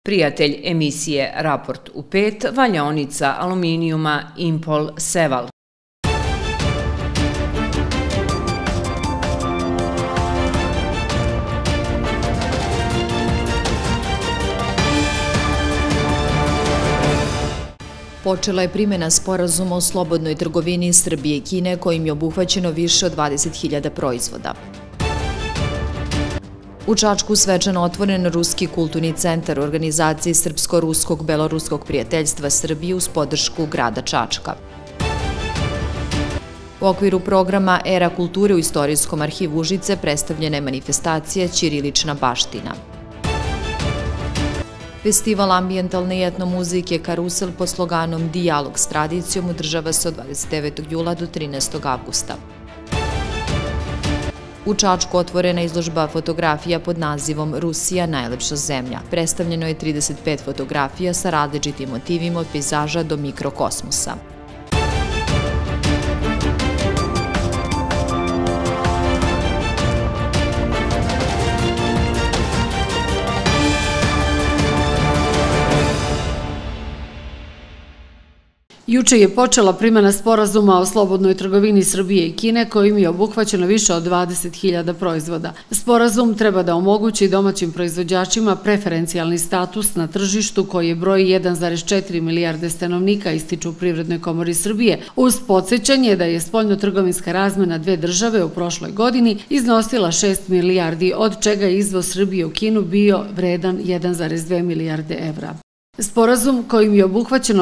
Prijatelj emisije Raport u 5, valjaonica aluminijuma Impol Seval. Počela je primjena sporazuma o slobodnoj trgovini Srbije i Kine kojim je obuhvaćeno više od 20.000 proizvoda. U Čačku svečano otvoren Ruski kulturni centar u organizaciji Srpsko-ruskog beloruskog prijateljstva Srbije uz podršku grada Čačka. U okviru programa Era kulture u Istorijskom arhivu Užice predstavljena je manifestacija Ćirilična baština. Festival ambijentalne i etnomuzike Karusel pod sloganom Dijalog s tradicijom održava se od 29. jula do 13. avgusta. U Čačku otvorena izložba fotografija pod nazivom Rusija najlepša zemlja. Predstavljeno je 35 fotografija sa različitim motivima od pejzaža do mikrokosmosa. Juče je počela primjena sporazuma o slobodnoj trgovini Srbije i Kine kojim je obuhvaćeno više od 20.000 proizvoda. Sporazum treba da omogući domaćim proizvođačima preferencijalni status na tržištu koji broji 1,4 milijarde stanovnika, ističu u Privrednoj komori Srbije, uz podsjećanje da je spoljno-trgovinska razmena dve države u prošloj godini iznosila 6 milijardi, od čega je izvoz Srbije u Kinu bio vredan 1,2 milijarde evra. Sporazum kojim je obuhvaćeno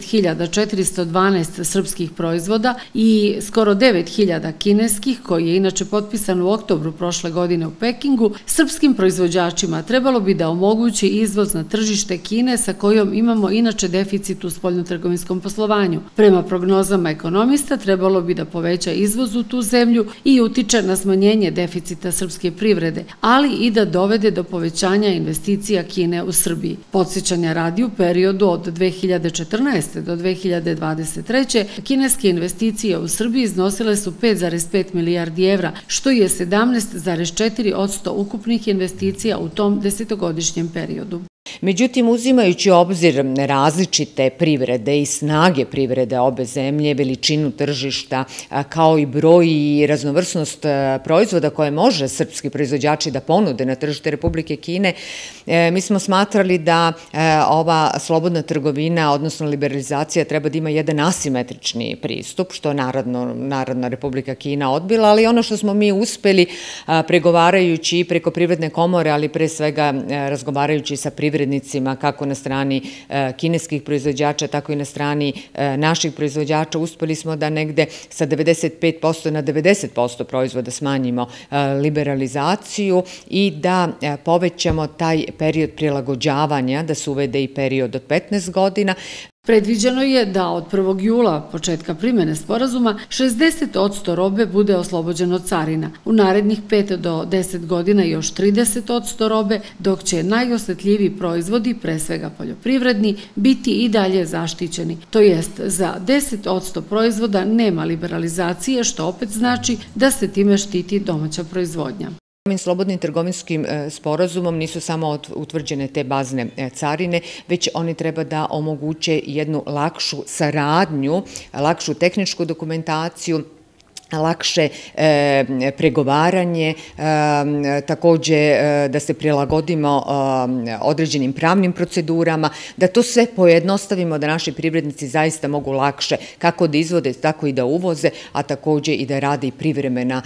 10.412 srpskih proizvoda i skoro 9.000 kineskih, koji je inače potpisan u oktobru prošle godine u Pekingu, srpskim proizvođačima trebalo bi da omogući izvoz na tržište Kine sa kojom imamo inače deficit u spoljnotrgovinskom poslovanju. Prema prognozama ekonomista trebalo bi da poveća izvoz u tu zemlju i utiče na smanjenje deficita srpske privrede, ali i da dovede do povećanja investicija Kine u Srbiji. Podsjećanja radi, u periodu od 2014. do 2023. kineske investicije u Srbiji iznosile su 5,5 milijardi evra, što je 17,4% ukupnih investicija u tom desetogodišnjem periodu. Međutim, uzimajući u obzir različite privrede i snage privrede obe zemlje, veličinu tržišta, kao i broj i raznovrsnost proizvoda koje može srpski proizvođači da ponude na tržište Republike Kine, mi smo smatrali da ova slobodna trgovina, odnosno liberalizacija, treba da ima jedan asimetrični pristup, što Narodna Republika Kina odbila, ali ono što smo mi uspeli pregovarajući preko Privredne komore, ali pre svega razgovarajući sa privrednicima, kako na strani kineskih proizvođača, tako i na strani naših proizvođača, uspeli smo da negde sa 95% na 90% proizvoda smanjimo liberalizaciju i da povećamo taj period prilagođavanja, da se uvede i period od 15 godina. Predviđeno je da od 1. jula, početka primjene sporazuma, 60% robe bude oslobođeno od carina. U narednih 5 do 10 godina još 30% robe, dok će najosetljiviji proizvodi, pre svega poljoprivredni, biti i dalje zaštićeni. To jest, za 10% proizvoda nema liberalizacije, što opet znači da se time štiti domaća proizvodnja. Ovim slobodnim trgovinskim sporazumom nisu samo utvrđene te bazne carine, već oni treba da omoguće jednu lakšu saradnju, lakšu tehničku dokumentaciju, lakše pregovaranje, takođe da se prilagodimo određenim pravnim procedurama, da to sve pojednostavimo, da naši privrednici zaista mogu lakše kako da izvode, tako i da uvoze, a takođe i da rade i privremena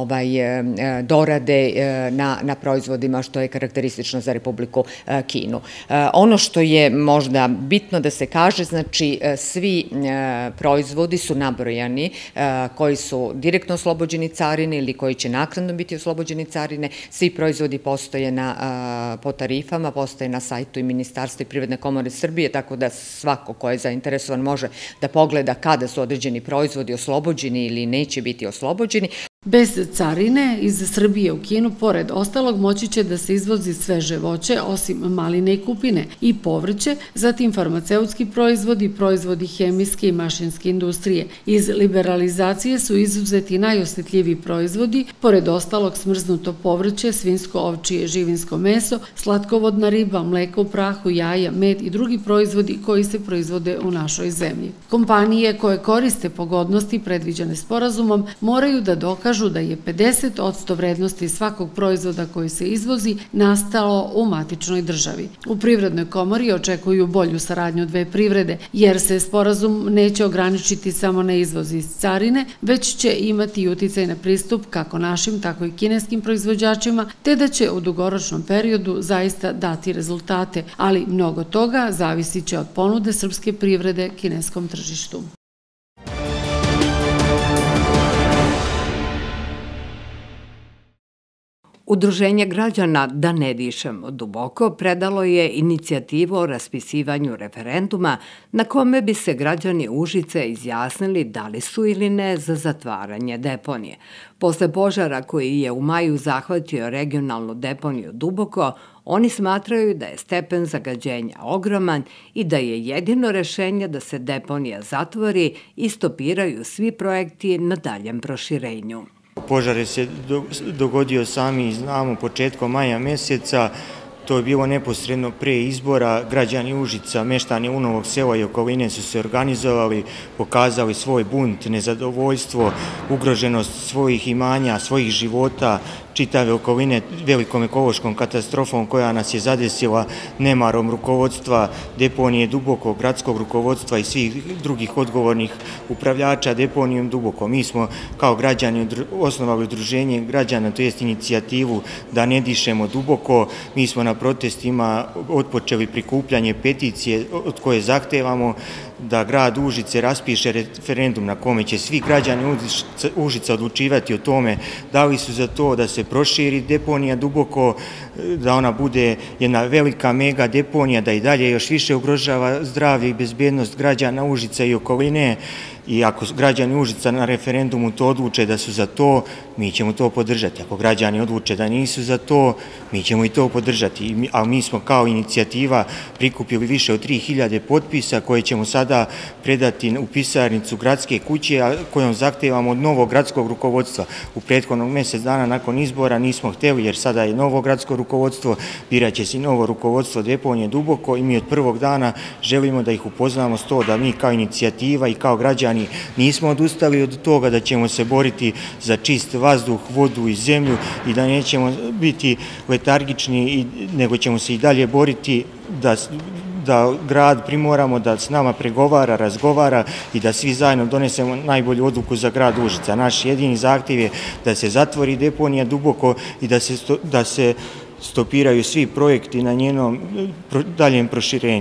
dorade na proizvodima, što je karakteristično za Republiku Kinu. Ono što je možda bitno da se kaže, znači svi proizvodi su nabrojani koji su direktno oslobođeni carine ili koji će naknadno biti oslobođeni carine. Svi proizvodi postoje po tarifama, postoje na sajtu i Ministarstva i Privredne komore Srbije, tako da svako ko je zainteresovan može da pogleda kada su određeni proizvodi oslobođeni ili neće biti oslobođeni. Bez carine iz Srbije u Kinu, pored ostalog, moći će da se izvozi sveže voće, osim maline i kupine, i povrće, zatim farmaceutski proizvodi, proizvodi hemijske i mašinske industrije. Iz liberalizacije su izuzeti najosjetljiviji proizvodi, pored ostalog smrznuto povrće, svinsko, ovčije, živinsko meso, slatkovodna riba, mleko u prahu, jaja, med i drugi proizvodi koji se proizvode u našoj zemlji. Kompanije koje koriste pogodnosti predviđene sporazumom moraju da dokažu da je 50% vrednosti svakog proizvoda koji se izvozi nastalo u matičnoj državi. U Privrednoj komori očekuju bolju saradnju dve privrede, jer se sporazum neće ograničiti samo na izvoz iz carine, već će imati i uticaj na pristup kako našim, tako i kineskim proizvođačima, te da će u dugoročnom periodu zaista dati rezultate, ali mnogo toga zavisit će od ponude srpske privrede kineskom tržištu. Udruženje građana Da ne dišemo duboko predalo je inicijativu o raspisivanju referenduma na kome bi se građani Užice izjasnili da li su ili ne za zatvaranje deponije. Posle požara koji je u maju zahvatio regionalnu deponiju Duboko, oni smatraju da je stepen zagađenja ogroman i da je jedino rešenje da se deponija zatvori i stopiraju svi projekti na daljem proširenju. Požar se dogodio, sami znamo, početkom maja mjeseca. To je bilo neposredno pre izbora. Građani Užica, meštani Unovog sela i okoline su se organizovali, pokazali svoj bunt, nezadovoljstvo, ugroženost svojih imanja, svojih života, čitave okoline velikom ekološkom katastrofom koja nas je zadesila nemarom rukovodstva deponije Duboko, gradskog rukovodstva i svih drugih odgovornih upravljača deponijom Duboko. Mi smo kao građani osnovali udruženje građana, to jest inicijativu Da ne dišemo duboko. Mi smo na protestima otpočeli prikupljanje peticije od koje zahtevamo da grad Užice raspiše referendum na kome će svi građani Užica odlučivati o tome da li su za to da se proširi deponija Duboko, da ona bude jedna velika mega deponija, da i dalje još više ugrožava zdravlje i bezbednost građana Užica i okoline. I ako građani Užica na referendumu to odluče da su za to, mi ćemo to podržati. Ako građani odluče da nisu za to, mi ćemo i to podržati. Ali mi smo kao inicijativa prikupili više od 3000 potpisa koje ćemo sada predati u pisarnicu gradske kuće, a kojom zahtevamo od novog gradskog rukovodstva. U prethodnog mjesec dana nakon izbora nismo hteli, jer sada je novo gradsko rukovodstvo, biraće se novo rukovodstvo deponije Duboko i mi od prvog dana želimo da ih upoznamo s to da mi kao inicijativa i kao građani nismo odustali od toga, da ćemo se boriti za čist vazduh, vodu i zemlju i da nećemo biti letargični, nego ćemo se i dalje boriti da grad primoramo da s nama pregovara, razgovara i da svi zajedno donesemo najbolju odluku za grad Užica. Naš jedini zahtjev je da se zatvori deponija Duboko i da se stopiraju svi projekti na njenom daljem proširenju.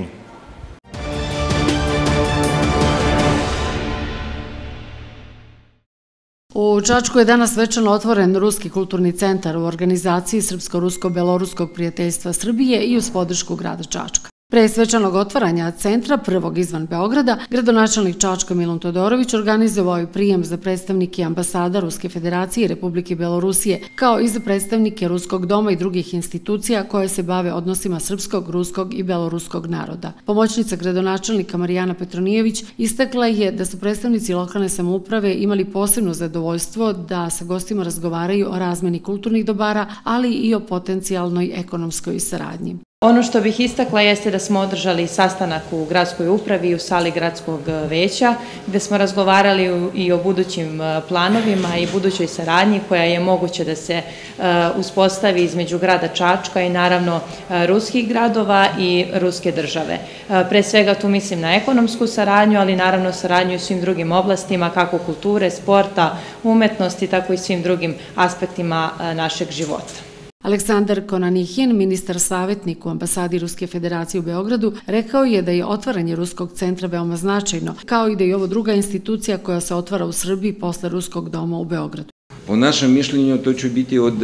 U Čačku je danas svečano otvoren Ruski kulturni centar u organizaciji Srpsko-rusko-beloruskog prijateljstva Srbije i uz podršku grada Čačka. Pre svečanog otvaranja centra, prvog izvan Beograda, gradonačelnik Čačka Milun Todorović organizovao je prijem za predstavnike ambasada Ruske federacije i Republike Belorusije, kao i za predstavnike Ruskog doma i drugih institucija koje se bave odnosima srpskog, ruskog i beloruskog naroda. Pomoćnica gradonačelnika Marijana Petronijević istakla je da su predstavnici lokalne samouprave imali posebno zadovoljstvo da sa gostima razgovaraju o razmeni kulturnih dobara, ali i o potencijalnoj ekonomskoj saradnji. Ono što bih istakla jeste da smo održali sastanak u gradskoj upravi i u sali gradskog veća, gde smo razgovarali i o budućim planovima i budućoj saradnji koja je moguće da se uspostavi između grada Čačka i naravno ruskih gradova i ruske države. Pre svega tu mislim na ekonomsku saradnju, ali naravno saradnju u svim drugim oblastima, kako kulture, sporta, umetnosti, tako i svim drugim aspektima našeg života. Aleksandar Konanihin, ministar savjetnik u ambasadi Ruske federacije u Beogradu, rekao je da je otvaranje Ruskog centra veoma značajno, kao i da je ovo druga institucija koja se otvara u Srbiji posle Ruskog doma u Beogradu. Po našem mišljenju to će biti od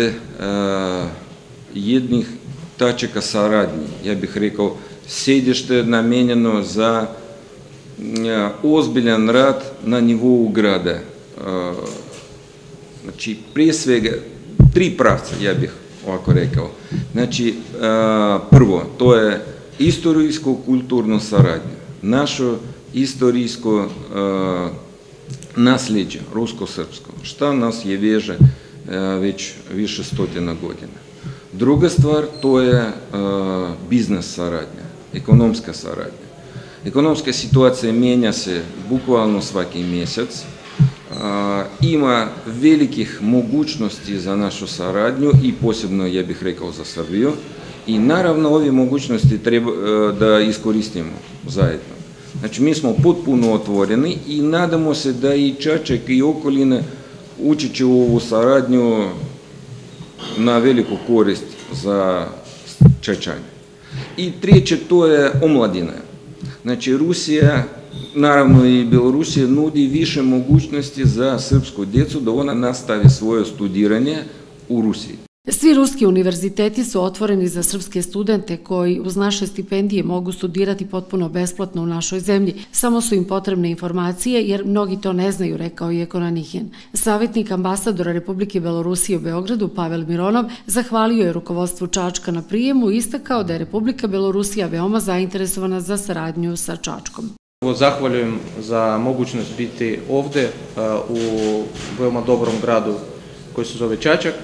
jednih tačaka saradnje, ja bih rekao, sedište namenjeno za ozbiljan rad na nivou grada. Znači, prije svega, 3 pravca, ja bih ovako rekao. Znači, prvo, to je istorijsko-kulturno saradnje. Naše istorijsko nasljeđe, rusko-srpsko, šta nas je veže već više stotina godina. Druga stvar, to je biznes saradnja, ekonomska saradnja. Ekonomska situacija mijenja se bukvalno svaki mjesec. Ima velikih mogućnosti za našu saradnju i posebno, ja bih rekao, za Srbiju. I naravno, ove mogućnosti treba da iskoristimo zajedno. Znači, mi smo potpuno otvoreni i nadamo se da i Čačak i okoline učeći u ovu saradnju na veliku korist za Čačane. I treće, to je omladina. Znači, Rusija, naravno i Belorusija, nudi više mogućnosti za srpsku djecu da ona nastavi svoje studiranje u Rusiji. Svi ruski univerziteti su otvoreni za srpske studente koji uz naše stipendije mogu studirati potpuno besplatno u našoj zemlji. Samo su im potrebne informacije jer mnogi to ne znaju, rekao je Konanihin. Savjetnik ambasadora Republike Belorusije u Beogradu, Pavel Mironov, zahvalio je rukovodstvu Čačka na prijemu i istakao da je Republika Belorusija veoma zainteresovana za saradnju sa Čačkom. Zahvaljujem za mogućnost biti ovde u veoma dobrom gradu koji se zove Čačak.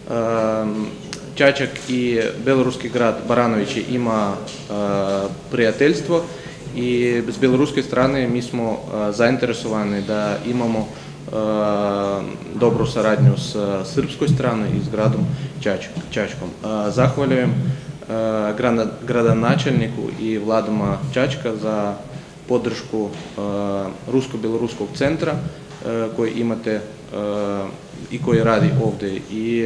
Čačak i beloruski grad Baranovići ima prijateljstvo i s beloruske strane mi smo zainteresovani da imamo dobru saradnju s srpskoj strane i s gradom Čačkom. Zahvaljujem gradonačelniku i vladama Čačka za podršku Rusko-Beloruskog centra koji imate i koji radi ovde. I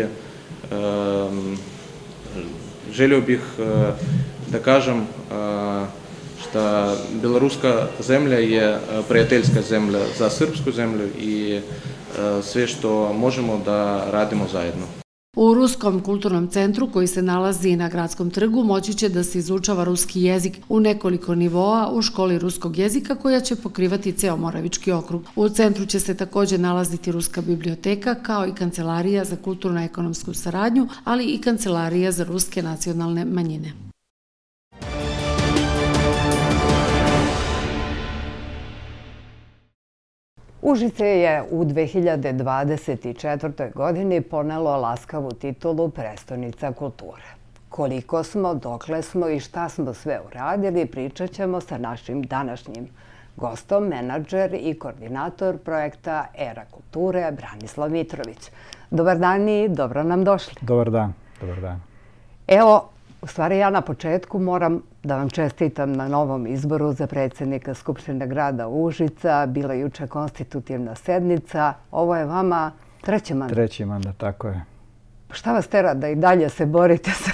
želio bih da kažem što beloruska zemlja je prijateljska zemlja za srpsku zemlju i sve što možemo da radimo zajedno. U Ruskom kulturnom centru koji se nalazi na Gradskom trgu moći će da se izučava ruski jezik u nekoliko nivoa u školi ruskog jezika koja će pokrivati ceo Moravički okrug. U centru će se također nalaziti ruska biblioteka kao i kancelarija za kulturno-ekonomsku saradnju, ali i kancelarija za ruske nacionalne manjine. Užice je u 2024. godini ponelo laskavu titulu prestonica kulture. Koliko smo, dokle smo i šta smo sve uradili, pričat ćemo sa našim današnjim gostom, menadžer i koordinator projekta Era kulture Branislav Mitrović. Dobar dan i dobro nam došli. Dobar dan, dobar dan. Evo, u stvari ja na početku moram da vam čestitam na novom izboru za predsjednika Skupštine grada Užica. Bila je juče konstitutivna sednica. Ovo je vama treći mandat. Treći mandat, tako je. Šta vas tera da i dalje se borite sa...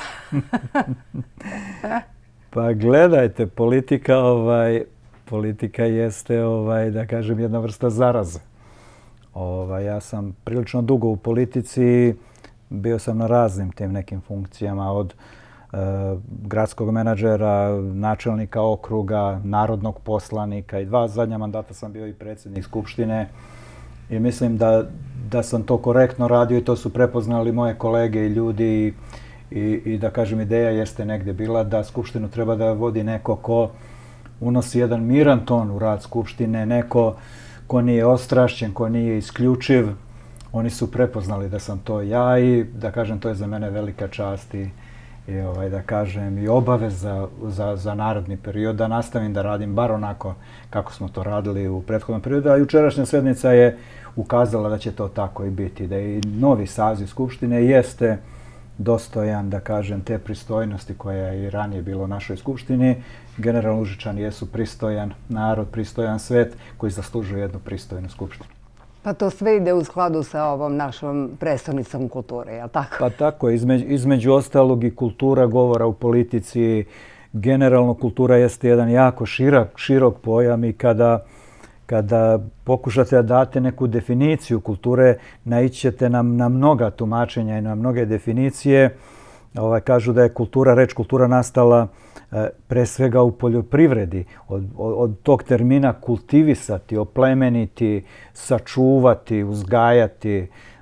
Pa gledajte, politika jeste, da kažem, jedna vrsta zaraze. Ja sam prilično dugo u politici, bio sam na raznim tim nekim funkcijama, od gradskog menadžera, načelnika okruga, narodnog poslanika i 2 zadnja mandata sam bio i predsjednik Skupštine i mislim da sam to korektno radio i to su prepoznali moje kolege i ljudi i da kažem ideja jeste negdje bila da Skupštinu treba da vodi neko ko unosi jedan miran ton u rad Skupštine, neko ko nije ostrašćen, ko nije isključiv. Oni su prepoznali da sam to ja i da kažem to je za mene velika čast i da kažem i obaveza za naredni period da nastavim da radim bar onako kako smo to radili u prethodnom periodu. A jučerašnja sednica je ukazala da će to tako i biti, da i novi saziv Skupštine jeste dostojan, da kažem, te pristojnosti koja je i ranije bilo u našoj Skupštini. Generalno Užičani jesu pristojan narod, pristojan svet koji zaslužuje jednu pristojnu Skupštinu. Pa to sve ide u skladu sa ovom našom prestonicom kulture, je li tako? Pa tako, između ostalog i kultura govora u politici. Generalno kultura jeste jedan jako širok pojam i kada pokušate da date neku definiciju kulture, naići ćete na mnoga tumačenja i na mnoge definicije. Kažu da je reč kultura nastala pre svega u poljoprivredi. Od tog termina kultivisati, oplemeniti, sačuvati, uzgajati.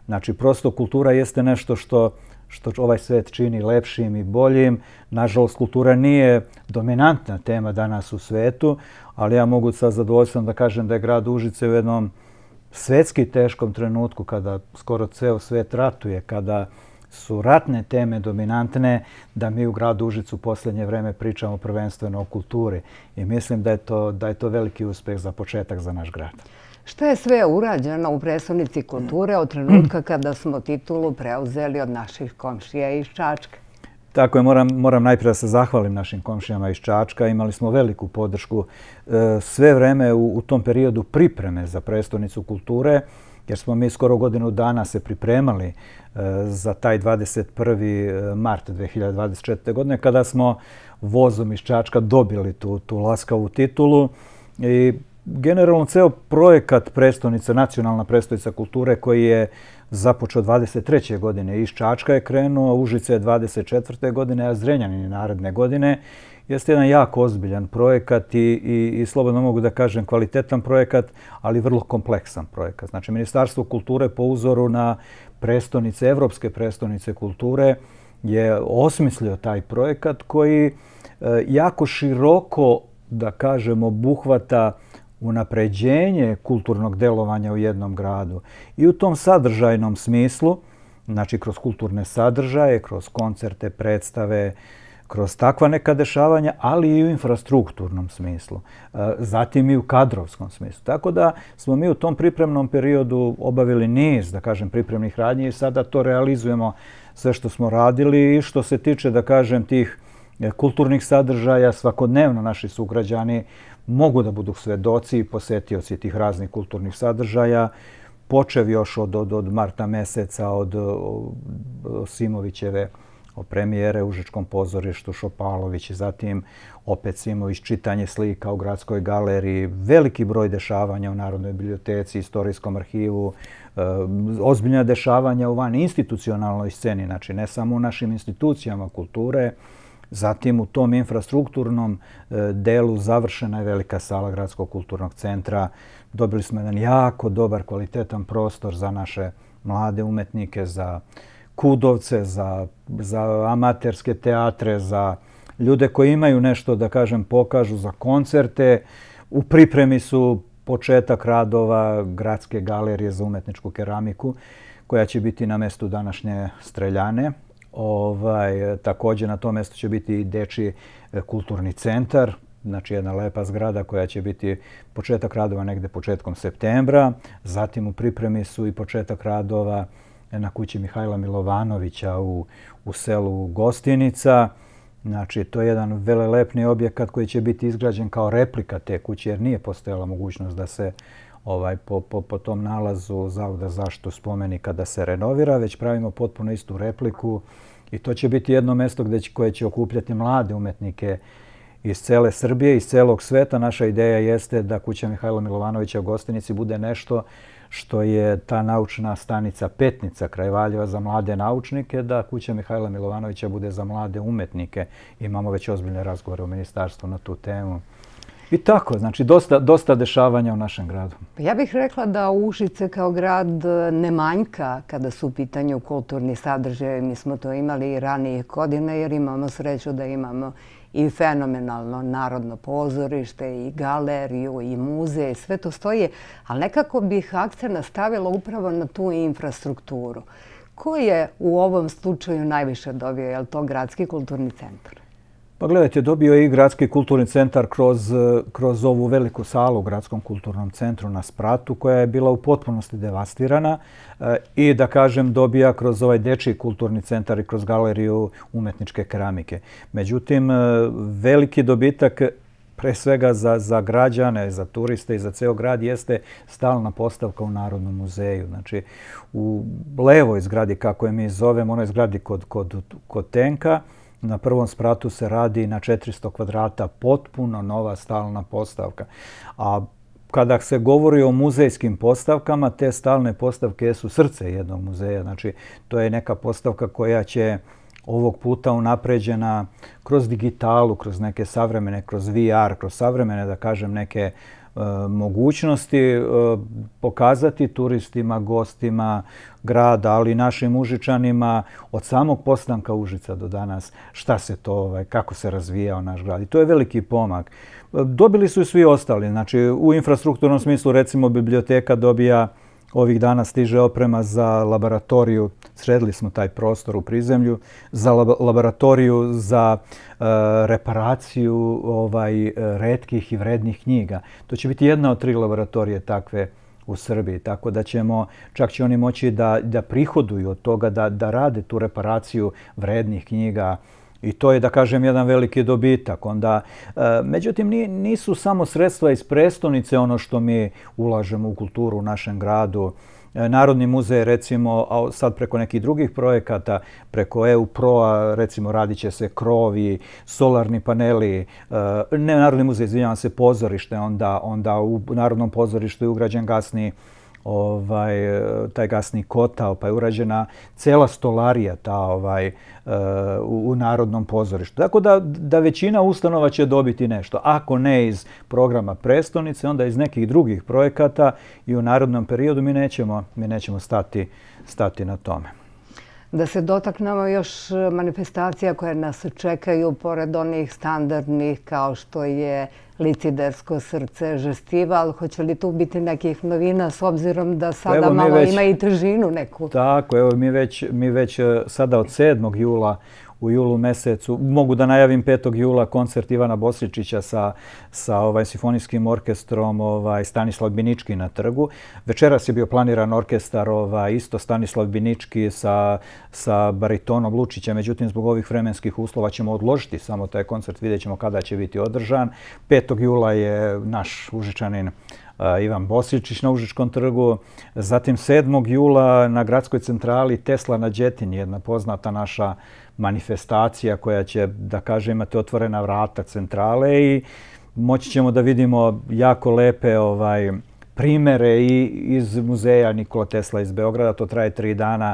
Znači, prosto kultura jeste nešto što ovaj svet čini lepšim i boljim. Nažalost, kultura nije dominantna tema danas u svetu, ali ja mogu sa zadovoljstvom da kažem da je grad Užice u jednom svetski teškom trenutku, kada skoro ceo svet ratuje, kada su ratne teme dominantne, da mi u gradu Užicu u posljednje vreme pričamo prvenstveno o kulturi. I mislim da je to veliki uspeh za početak za naš grad. Šta je sve urađeno u prestonici kulture od trenutka kada smo titulu preuzeli od naših komšija iz Čačka? Tako je, moram najprije da se zahvalim našim komšijama iz Čačka. Imali smo veliku podršku sve vreme u tom periodu pripreme za prestonicu kulture, jer smo mi skoro godinu dana se pripremali za taj 21. mart 2024. godine, kada smo vozom iz Čačka dobili tu laskavu titulu. I generalno ceo projekat prestonice, nacionalna prestonica kulture, koji je započeo 23. godine iz Čačka je krenuo, Užice je 24. godine, a Zrenjanin naredne godine, jeste jedan jako ozbiljan projekat i slobodno mogu da kažem kvalitetan projekat, ali vrlo kompleksan projekat. Znači, Ministarstvo kulture po uzoru na prestonice, evropske prestonice kulture, je osmislio taj projekat koji jako široko, da kažem, obuhvata unapređenje kulturnog delovanja u jednom gradu. I u tom sadržajnom smislu, znači kroz kulturne sadržaje, kroz koncerte, predstave, kroz takva neka dešavanja, ali i u infrastrukturnom smislu. Zatim i u kadrovskom smislu. Tako da smo mi u tom pripremnom periodu obavili niz, da kažem, pripremnih radnji i sada to realizujemo sve što smo radili. I što se tiče, da kažem, tih kulturnih sadržaja, svakodnevno naši sugrađani mogu da budu svedoci i posetioci tih raznih kulturnih sadržaja, počev još od marta meseca, od Simovićeve premijere u Užičkom pozorištu Šopalović, zatim opet Simović čitanje slika u Gradskoj galeriji, veliki broj dešavanja u Narodnoj biblioteci, Istorijskom arhivu, ozbiljna dešavanja u van institucionalnoj sceni, znači ne samo u našim institucijama kulture. Zatim u tom infrastrukturnom delu završena je velika sala Gradskog kulturnog centra. Dobili smo jedan jako dobar, kvalitetan prostor za naše mlade umetnike, za kudovce, za amaterske teatre, za ljude koji imaju nešto, da kažem, pokažu, za koncerte. U pripremi su početak radova Gradske galerije za umetničku keramiku, koja će biti na mestu današnje Streljane. Također na tom mjestu će biti i Dečiji kulturni centar, znači jedna lepa zgrada koja će biti početak radova negde početkom septembra. Zatim u pripremi su i početak radova na kući Mihajla Milovanovića u selu Gostinica. Znači, to je jedan velelepni objekat koji će biti izgrađen kao replika te kuće, jer nije postojala mogućnost da se po tom nalazu Zavoda za zaštitu spomenika da se renovira, već pravimo potpuno istu repliku i to će biti jedno mesto koje će okupljati mlade umetnike iz cele Srbije, iz celog sveta. Naša ideja jeste da kuća Mihajla Milovanovića u Gostinici bude nešto što je ta naučna stanica Petnica kraj Valjeva za mlade naučnike, da kuća Mihajla Milovanovića bude za mlade umetnike. Imamo već ozbiljne razgovore u ministarstvu na tu temu. I tako, znači dosta dešavanja u našem gradu. Ja bih rekla da Užice kao grad ne manjka kada su u pitanju kulturni sadržaje. Mi smo to imali i ranije godine jer imamo sreću da imamo i fenomenalno Narodno pozorište, i galeriju, i muzej, sve to stoji. Ali nekako bih akcent stavila upravo na tu infrastrukturu. Ko je u ovom slučaju najviše dobio? Je li to Gradski kulturni centar? Pa gledajte, dobio je i Gradski kulturni centar kroz ovu veliku salu u Gradskom kulturnom centru na Spratu, koja je bila u potpunosti devastirana i, da kažem, dobija kroz ovaj Dečiji kulturni centar i kroz galeriju umetničke keramike. Međutim, veliki dobitak pre svega za građane, za turiste i za ceo grad jeste stalna postavka u Narodnom muzeju. Znači, u levoj zgradi, kako je mi zovemo, onoj zgradi kod Tenka, na prvom spratu se radi na 400 kvadrata potpuno nova stalna postavka. A kada se govori o muzejskim postavkama, te stalne postavke su srce jednog muzeja. Znači, to je neka postavka koja će ovog puta unapređena kroz digitalu, kroz neke savremene, kroz VR, kroz savremene, da kažem, neke mogućnosti pokazati turistima, gostima grada, ali i našim Užičanima od samog postanka Užica do danas šta se to, kako se razvijao naš grad. I to je veliki pomak. Dobili su i svi ostali. Znači, u infrastrukturnom smislu, recimo, biblioteka dobija, ovih dana stiže oprema za laboratoriju, sredili smo taj prostor u prizemlju, za laboratoriju za reparaciju retkih i vrednih knjiga. To će biti jedna od 3 laboratorije takve u Srbiji, tako da čak će oni moći da prihoduju od toga, da rade tu reparaciju vrednih knjiga. I to je, da kažem, jedan veliki dobitak. Međutim, nisu samo sredstva iz prestonice ono što mi ulažemo u kulturu u našem gradu. Narodni muzej, recimo, a sad preko nekih drugih projekata, preko EU Pro-a, recimo, radit će se krovi, solarni paneli, ne Narodni muzej, izvinjavam se, pozorište, onda u Narodnom pozorištu je ugrađen taj gasni kotao, pa je urađena cela stolarija u Narodnom pozorištu. Tako da većina ustanova će dobiti nešto. Ako ne iz programa prestonice, onda iz nekih drugih projekata i u narednom periodu mi nećemo stati na tome. Da se dotaknemo još manifestacija koje nas čekaju, pored onih standardnih kao što je Licidersko srce, Žestival. Hoće li tu biti nekih novina s obzirom da sada malo ima i težinu neku? Tako, evo mi već sada od 7. jula u julu mesecu, mogu da najavim 5. jula koncert Ivana Bosličića sa simfonijskim orkestrom Stanislav Binički na trgu. Večeras je bio planiran orkestar isto Stanislav Binički sa baritonom Lučića, međutim zbog ovih vremenskih uslova ćemo odložiti samo taj koncert, vidjet ćemo kada će biti održan. 5. jula je naš Užičanin Ivan Bosličić na Užičkom trgu. Zatim 7. jula na gradskoj centrali Tesla na Đetini, jedna poznata naša manifestacija koja će, da kažem, imati otvorena vrata centrale i moći ćemo da vidimo jako lepe primere i iz muzeja Nikola Tesla iz Beograda. To traje 3 dana.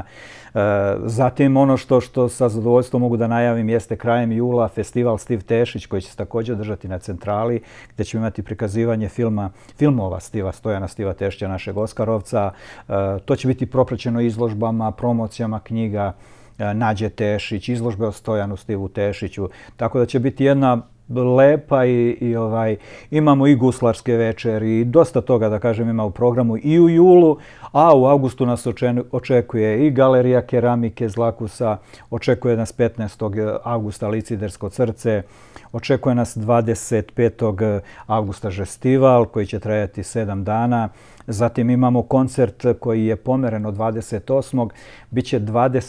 Zatim ono što sa zadovoljstvom mogu da najavim jeste krajem jula festival Stiv Tešić koji će se također održati na centrali gdje ćemo imati prikazivanje filmova Stiva Tešića, našeg Oskarovca. To će biti propraćeno izložbama, promocijama knjiga Nađe Tešić, izložbe o Stojanu Stivu Tešiću. Tako da će biti jedna lepa i imamo i guslarske večeri i dosta toga, da kažem, ima u programu i u julu, a u avgustu nas očekuje i Galerija keramike Zlakusa, očekuje nas 15. avgusta Licidersko srce, očekuje nas 25. avgusta Žestival koji će trajati 7 dana. Zatim imamo koncert koji je pomeren od 28. Biće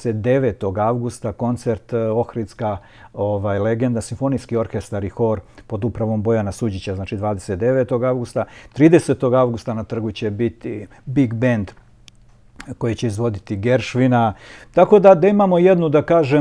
29. avgusta koncert Ohridska legenda, simfonijski orkestar i hor pod upravom Bojana Suđića, znači 29. avgusta. 30. avgusta na trgu će biti Big Band koji će izvoditi Geršvina. Tako da imamo jednu, da kažem,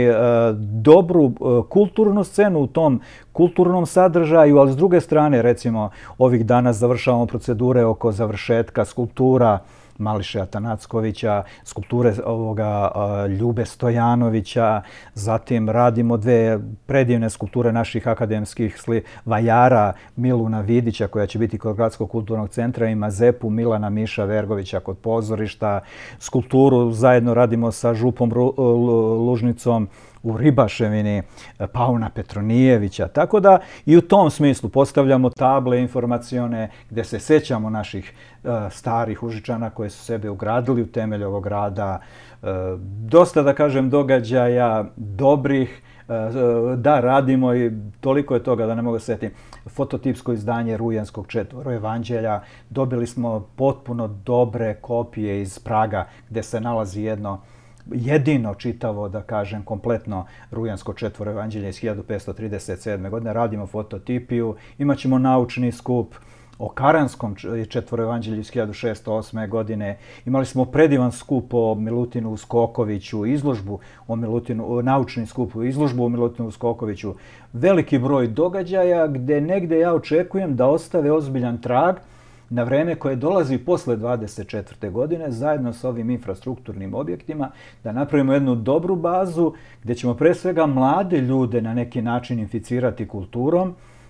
dobru kulturnu scenu u tom kulturnom sadržaju, ali s druge strane, recimo, ovih dana završavamo procedure oko završetka skulptura Mališe Atanackovića, skulpture Ljube Stojanovića, zatim radimo 2 predivne skulpture naših akademskih vajara Miluna Vidića koja će biti kod Gradskog kulturnog centra i Mazepu Milana Miša Vergovića kod pozorišta. Skulpturu zajedno radimo sa župom Lužnicom u Ribaševini Pauna Petronijevića. Tako da i u tom smislu postavljamo table informacione gdje se sećamo naših starih Užičana koje su sebe ugradili u temelj ovog grada. Dosta, da kažem, događaja dobrih, da radimo i toliko je toga da ne mogu setiti. Fototipsko izdanje Rujanskog četvoroevanđelja. Dobili smo potpuno dobre kopije iz Praga gdje se nalazi jedino čitavo, da kažem, kompletno Rujansko četvoroevanđelje iz 1537. godine. Radimo fototipiju, imat ćemo naučni skup o Karanskom četvoroevanđelju iz 1608. godine. Imali smo predivan skup o Milutinu Uskokoviću, izložbu o Milutinu, naučni skup, izložbu o Milutinu Uskokoviću. Veliki broj događaja gdje negdje ja očekujem da ostave ozbiljan trag na vreme koje dolazi posle 24. godine zajedno s ovim infrastrukturnim objektima, da napravimo jednu dobru bazu gdje ćemo pre svega mlade ljude na neki način inficirati kulturom,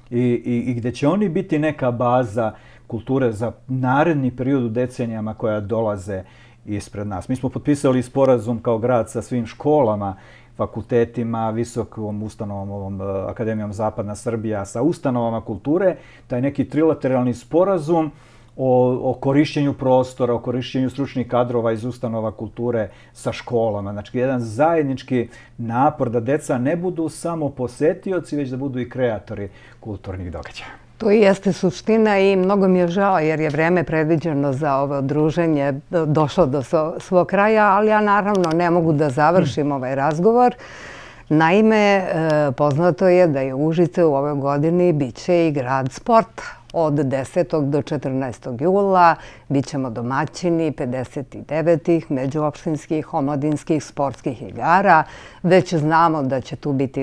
i gde će oni biti neka baza kulture za naredni period u decenijama koja dolaze ispred nas. Mi smo potpisali sporazum kao grad sa svim školama, fakultetima, visokom ustanovom, Akademijom Zapadna Srbija, sa ustanovama kulture, taj neki trilateralni sporazum o korišćenju prostora, o korišćenju stručnih kadrova iz ustanova kulture sa školama. Znači, jedan zajednički napor da deca ne budu samo posetioci, već da budu i kreatori kulturnih događaja. To i jeste suština i mnogo mi je žao jer je vreme predviđeno za ovo druženje došlo do svog kraja, ali ja naravno ne mogu da završim ovaj razgovor. Naime, poznato je da je Užice u ovoj godini biće i grad sporta. Od 10. do 14. jula bit ćemo domaćini 59. međuopštinskih omladinskih sportskih igara. Već znamo da će tu biti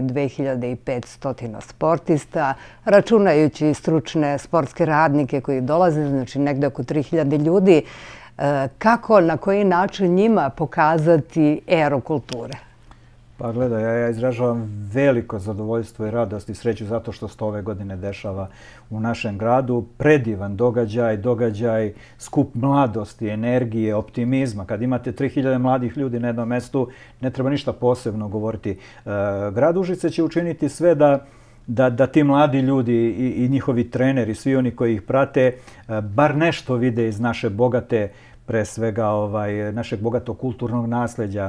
2500 sportista, računajući stručne sportske radnike koji dolaze, znači negde oko 3000 ljudi. Kako, na koji način njima pokazati eru kulture? Pa gledaj, ja izražavam veliko zadovoljstvo i radost i sreću zato što se to ove godine dešava u našem gradu. Predivan događaj, skup mladosti, energije, optimizma. Kad imate 3000 mladih ljudi na jednom mestu, ne treba ništa posebno govoriti. Grad Užice će učiniti sve da ti mladi ljudi i njihovi treneri, svi oni koji ih prate, bar nešto vide iz naše bogate, pre svega našeg bogatog kulturnog nasleđa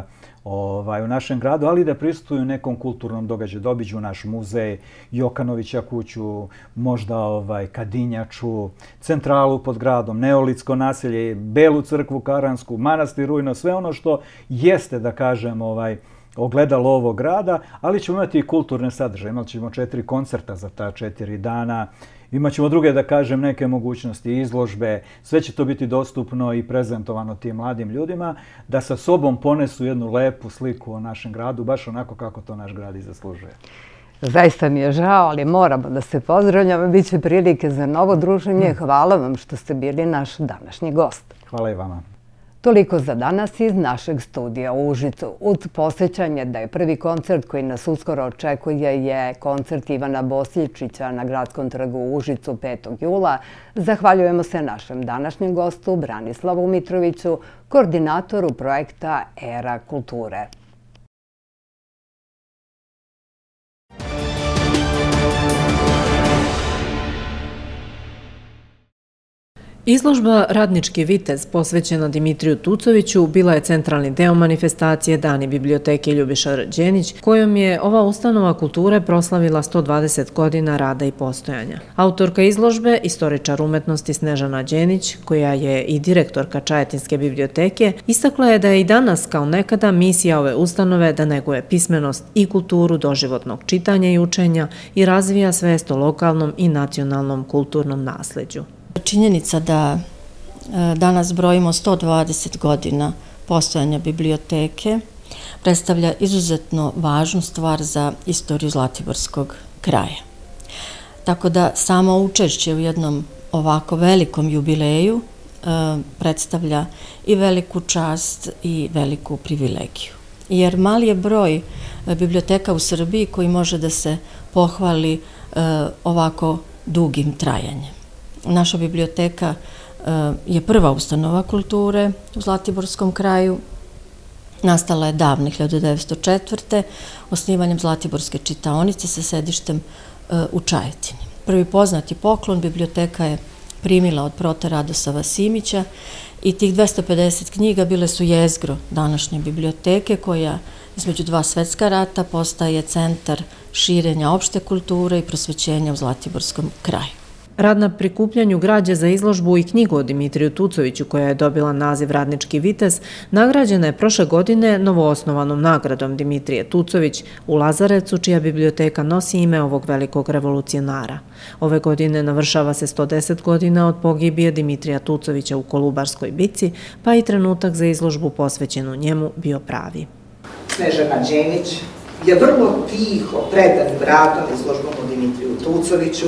u našem gradu, ali da prisustvuju nekom kulturnom događaju, da obiđu naš muzej, Jokanovića kuću, možda Kadinjaču, centralu pod gradom, neolitsko naselje, Belu crkvu Karansku, manastir Rujno, sve ono što jeste, da kažem, ogledalo ovog grada, ali ćemo imati i kulturne sadržaje. Imat ćemo 4 koncerta za ta 4 dana. Imaćemo druge, da kažem, neke mogućnosti, izložbe. Sve će to biti dostupno i prezentovano tim mladim ljudima da sa sobom ponesu jednu lepu sliku o našem gradu, baš onako kako to naš grad i zaslužuje. Zaista mi je žao, ali moramo da se pozdravljamo. Biće prilike za novo druženje. Hvala vam što ste bili naš današnji gost. Hvala i vama. Toliko za danas iz našeg studija u Užicu. Uz podsjećanje da je prvi koncert koji nas uskoro očekuje je koncert Ivana Bosiljčića na Gradskom trgu u Užicu 5. jula. Zahvaljujemo se našem današnjem gostu Branislavu Mitroviću, koordinatoru projekta Era kulture. Izložba Radnički vitez posvećena Dimitriju Tucoviću bila je centralni deo manifestacije Dani biblioteke Ljubiša Đenić, kojom je ova ustanova kulture proslavila 120 godina rada i postojanja. Autorka izložbe, istoričar umetnosti Snežana Đenić, koja je i direktorka Čajetinske biblioteke, istakla je da je i danas, kao nekada, misija ove ustanove da neguje pismenost i kulturu doživotnog čitanja i učenja i razvija svest o lokalnom i nacionalnom kulturnom nasleđu. Činjenica da danas brojimo 120 godina postojanja biblioteke predstavlja izuzetno važnu stvar za istoriju Zlatiborskog kraja. Tako da samo učešće u jednom ovako velikom jubileju predstavlja i veliku čast i veliku privilegiju. Jer mali je broj biblioteka u Srbiji koji može da se pohvali ovako dugim trajanjem. Naša biblioteka je prva ustanova kulture u Zlatiborskom kraju. Nastala je davne 1904. osnivanjem Zlatiborske čitaonice sa sedištem u Čajetini. Prvi poznati poklon biblioteka je primila od Prote Radosava Simića i tih 250 knjiga bile su jezgro današnje biblioteke koja između 2 svetska rata postaje centar širenja opšte kulture i prosvećenja u Zlatiborskom kraju. Rad na prikupljanju građe za izložbu i knjigu o Dimitriju Tucoviću, koja je dobila naziv Radnički vitez, nagrađena je prošle godine novoosnovanom nagradom Dimitrije Tucović u Lazarevcu, čija biblioteka nosi ime ovog velikog revolucionara. Ove godine navršava se 110 godina od pogibije Dimitrija Tucovića u Kolubarskoj bici, pa i trenutak za izložbu posvećenu njemu bio pravi. Snežana Đenić je vrlo tiho, predanim radom izložbom o Dimitriju Tucoviću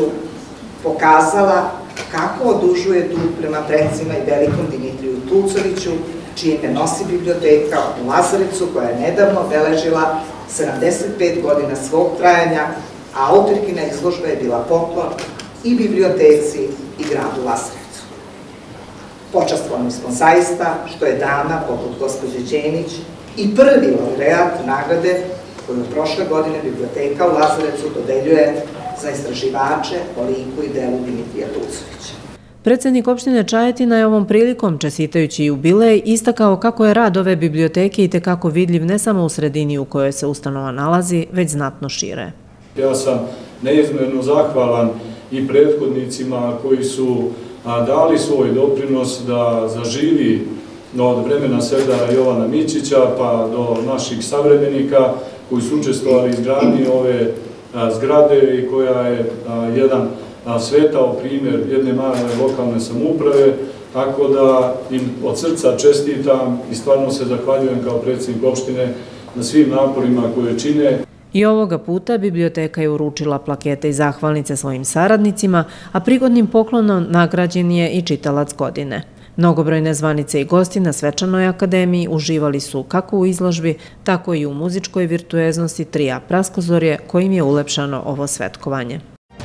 pokazala kako odužuje dug prema precima i velikom Dimitriju Tucoviću, čije ime nosi biblioteka u Lazarevcu, koja je nedavno obeležila 75 godina svog trajanja, a autorkina izložba je bila poklon i biblioteci i gradu Lazarevcu. Počastvovani smo zaista što je dama, poput gospođe Đenić, i prvi laureat nagrade koju prošle godine biblioteka u Lazarevcu dodeljuje za istraživače o liku i delu Dimitrija Tucovića. Predsednik opštine Čajetina je ovom prilikom, čestitajući jubilej, istakao kako je rad ove biblioteke i tekako vidljiv ne samo u sredini u kojoj se ustanova nalazi, već znatno šire. Ja sam neizmjerno zahvalan i prethodnicima koji su dali svoj doprinos da zaživi od vremena Serdara Jovana Mićića pa do naših savremenika koji su učestvovali izgradnji ove zgrade i koja je jedan svetao primjer jedne male lokalne samouprave, tako da im od srca čestitam i stvarno se zahvaljujem kao predsjednik opštine na svim naporima koje čine. I ovoga puta biblioteka je uručila plakete i zahvalnice svojim saradnicima, a prigodnim poklonom nagrađen je i čitalac godine. Mnogobrojne zvanice i gosti na Svečanoj akademiji uživali su kako u izložbi, tako i u muzičkoj virtueznosti trija Praskozorje, kojim je ulepšano ovo svetkovanje.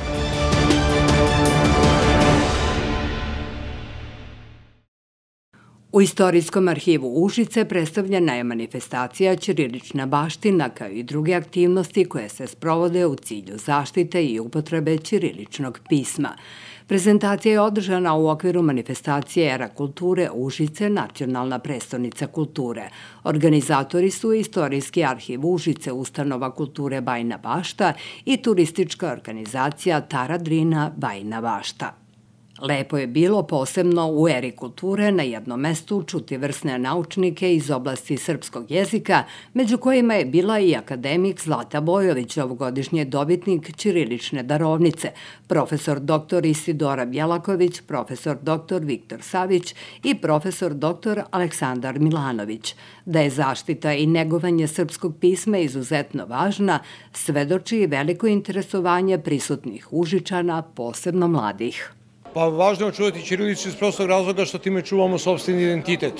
U Istorijskom arhivu Užice predstavljena je manifestacija Ćirilična baština kao i druge aktivnosti koje se sprovode u cilju zaštite i upotrebe ćiriličnog pisma. Prezentacija je održana u okviru manifestacije Era kulture Užice, nacionalna prestonica kulture. Organizatori su Istorijski arhiv Užice, ustanova kulture Bajina Bašta i turistička organizacija Tara Drina Bajina Bašta. Lepo je bilo posebno u Eri kulture na jednom mestu čuti vrsne naučnike iz oblasti srpskog jezika, među kojima je bila i akademik Zlata Bojović, ovogodišnji dobitnik ćirilične darovnice, profesor dr. Isidora Bjelaković, profesor dr. Viktor Savić i profesor dr. Aleksandar Milanović. Da je zaštita i negovanje srpskog pisma izuzetno važna, svedoči i veliko interesovanje prisutnih Užičana, posebno mladih. Pa važno je očuvati ćirilicu iz prostog razloga što time čuvamo sopstveni identitet.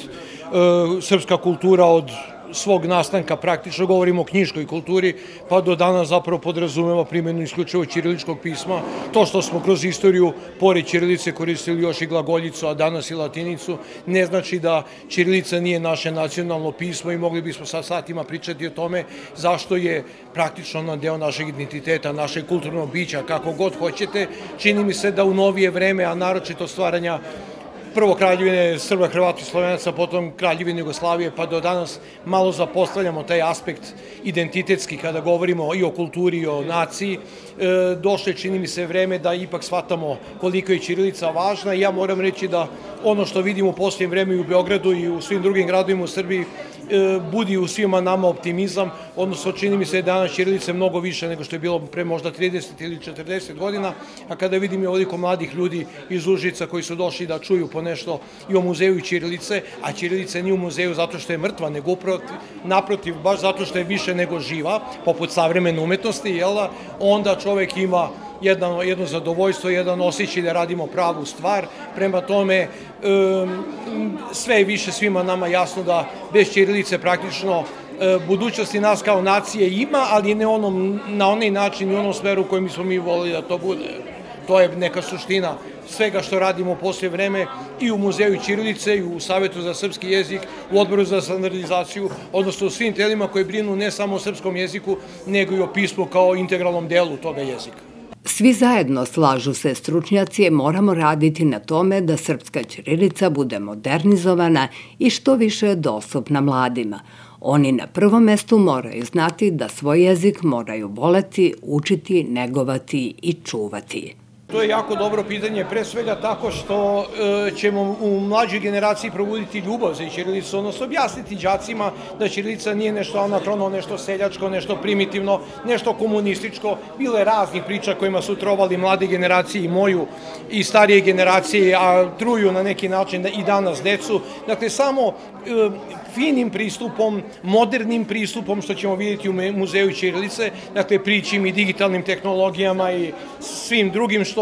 Srpska kultura od svog nastanka, praktično govorimo o knjiškoj kulturi, pa do danas zapravo podrazumeva primjenu isključivo ćiriličkog pisma. To što smo kroz istoriju pored ćirilice koristili još i glagoljicu, a danas i latinicu, ne znači da ćirilica nije naše nacionalno pismo i mogli bismo sad satima pričati o tome zašto je praktično na deo našeg identiteta, našeg kulturnog bića, kako god hoćete. Čini mi se da u novije vreme, a naročito stvaranja prvo Kraljevine Srba, Hrvata i Slovenaca, potom Kraljevine Jugoslavije, pa do danas malo zapostavljamo taj aspekt identitetski kada govorimo i o kulturi i o naciji. Došlo je, čini mi se, vreme da ipak shvatamo koliko je ćirilica važna i ja moram reći da ono što vidimo u posljednjem vreme i u Beogradu i u svim drugim gradovima u Srbiji budi u svima nama optimizam, odnosno čini mi se da je danas ćirilice mnogo više nego što je bilo pre možda 30 ili 40 godina, a kada vidim i ovoliko mladih ljudi iz Užica koji su došli da čuju po nešto i o muzeju ćirilice, a ćirilica nije u muzeju zato što je mrtva, nego naprotiv, baš zato što je više nego živa, poput savremene umetnosti, onda čovek ima jedno zadovoljstvo, jedan osjećaj da radimo pravu stvar. Prema tome, sve je više svima nama jasno da bez ćirilice praktično budućnosti nas kao nacije ima, ali ne na onaj način i u onom smeru u kojem smo mi volili da to bude. To je neka suština svega što radimo u poslije vreme i u Muzeju ćirilice, i u Savetu za srpski jezik, u Odboru za standardizaciju, odnosno u svim telima koji brinu ne samo o srpskom jeziku, nego i o pismu kao integralnom delu toga jezika. Svi zajedno, slažu se stručnjaci, moramo raditi na tome da srpska ćirilica bude modernizovana i što više dostupna mladima. Oni na prvom mestu moraju znati da svoj jezik moraju voleti, učiti, negovati i čuvati. To je jako dobro pitanje, pre svega tako što ćemo u mlađoj generaciji probuditi ljubav za ćirilicu, odnosno objasniti đacima da ćirilica nije nešto anahrono, nešto seljačko, nešto primitivno, nešto komunističko. Bilo je raznih priča kojima su trovali mlade generacije i moju i starije generacije, a truju na neki način i danas decu. Dakle, samo finim pristupom, modernim pristupom, što ćemo vidjeti u Muzeju ćirilice, dakle, pričim i digitalnim tehnologijama i svim drugim što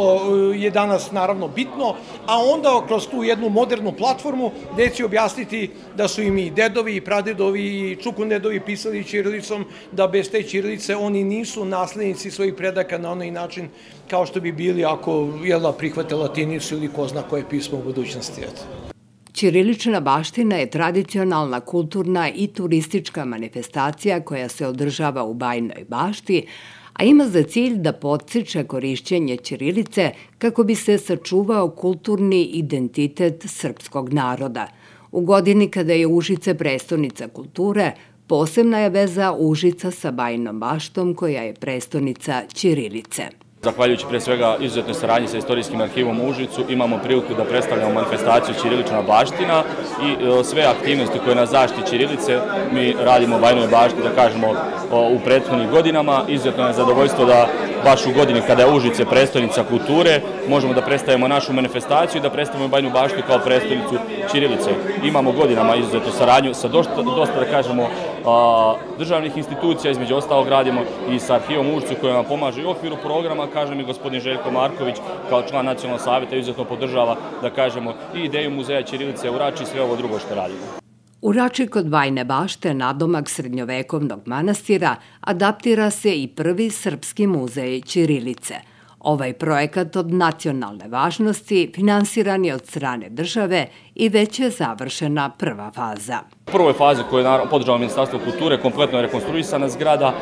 što je danas naravno bitno, a onda kroz tu jednu modernu platformu deci objasniti da su im i dedovi, i pradedovi, i čukundedovi pisali ćirilicom, da bez te ćirilice oni nisu naslednici svojih predaka na onaj način kao što bi bili ako prihvate latinicu ili ko zna koje pismo u budućnosti. Ćirilična baština je tradicionalna, kulturna i turistička manifestacija koja se održava u Bajinoj Bašti, a ima za cilj da podstiče korišćenje ćirilice kako bi se sačuvao kulturni identitet srpskog naroda. U godini kada je Užice prestonica kulture, posebna je veza Užica sa Bajinom Baštom koja je prestonica ćirilice. Zahvaljujući pre svega izuzetnoj saradnji sa Istorijskim arhivom u Užicu imamo priliku da predstavljamo manifestaciju Ćirilična baština i sve aktivnosti koje na zaštiti ćirilice mi radimo u Bajinoj Bašti, da kažemo, u prethodnih godinama. Izuzetno je zadovoljstvo da baš u godini kada je Užice prestonica kulture možemo da predstavimo našu manifestaciju i da predstavimo Bajinu Baštu kao prestonicu ćirilice. Imamo godinama izuzetnu saradnju sa dosta, da kažemo, državnih institucija, između ostalog radimo i sa arhivom u Užicu koja nam pomaže i u okviru programa, kažem, i gospodin Željko Marković kao član Nacionalnog savjeta izuzetno podržava, da kažemo, i ideju muzeja ćirilice u Rači i sve ovo drugo što radimo. U Rači kod Bajine Bašte, nadomak srednjovekovnog manastira, adaptira se i prvi srpski muzej ćirilice. Ovaj projekat od nacionalne važnosti finansiran je od strane države i već je završena prva faza. U prvoj fazi koju je podržalo Ministarstvo kulture, kompletno je rekonstruisana zgrada.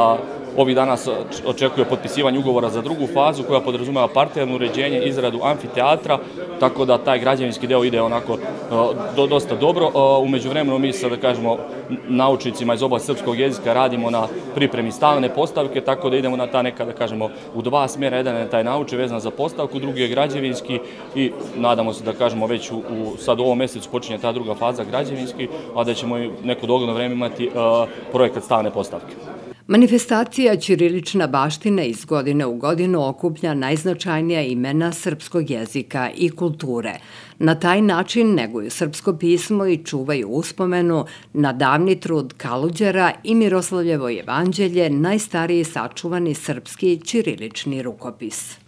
Ovih dana očekuje potpisivanje ugovora za drugu fazu koja podrazumeva parterno uređenje, izradu amfiteatra, tako da taj građevinski deo ide onako dosta dobro. U međuvremenu mi sa, da kažemo, naučnicima iz oblasti srpskog jezika radimo na pripremi stalne postavke, tako da idemo na ta neka, da kažemo, u dva smjera. Jedan je taj nauči vezan za postavku, drugi je građevinski i nadamo se, da kažemo, već sad u ovom mjesecu počinje ta druga faza građevinski, a da ćemo i neko dogledno vreme imati projekat stalne postavke. Manifestacija Ćirilična baština iz godine u godinu okuplja najznačajnija imena srpskog jezika i kulture. Na taj način neguju srpsko pismo i čuvaju uspomenu na davni trud Kaluđera i Miroslavljevo jevanđelje, najstariji sačuvani srpski ćirilični rukopis.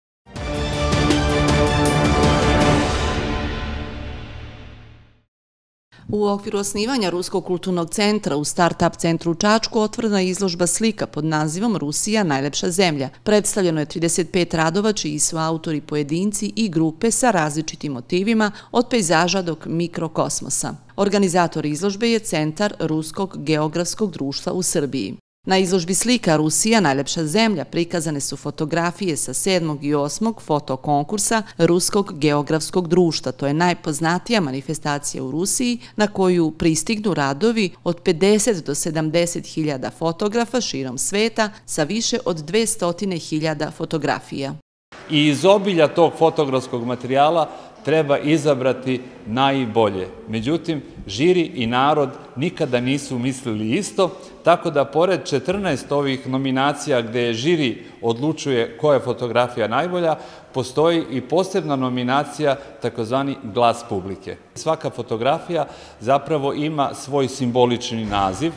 U okviru osnivanja Ruskog kulturnog centra u Start-up centru u Čačku otvorena je izložba slika pod nazivom Rusija najlepša zemlja. Predstavljeno je 35 radova čiji su autori pojedinci i grupe sa različitim motivima od pejzaža do mikrokosmosa. Organizator izložbe je Centar Ruskog geografskog društva u Srbiji. Na izložbi slika Rusija najlepša zemlja prikazane su fotografije sa 7. i 8. fotokonkursa Ruskog geografskog društva. To je najpoznatija manifestacija u Rusiji na koju pristignu radovi od 50 do 70 hiljada fotografa širom sveta sa više od 200 hiljada fotografija. I iz obilja tog fotografskog materijala treba izabrati najbolje. Međutim, žiri i narod nikada nisu mislili isto, tako da pored 14 ovih nominacija gde žiri odlučuje koja je fotografija najbolja, postoji i posebna nominacija, takozvani glas publike. Svaka fotografija zapravo ima svoj simbolični naziv